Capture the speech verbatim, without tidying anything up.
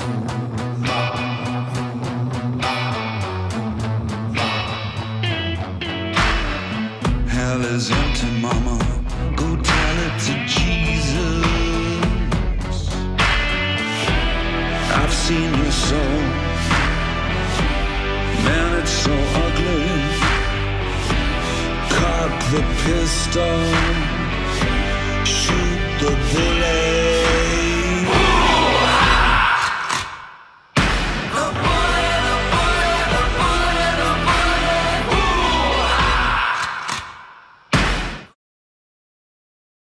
Hell is empty, mama. Go tell it to Jesus. I've seen your soul. Man, it's so ugly. Cock the pistol.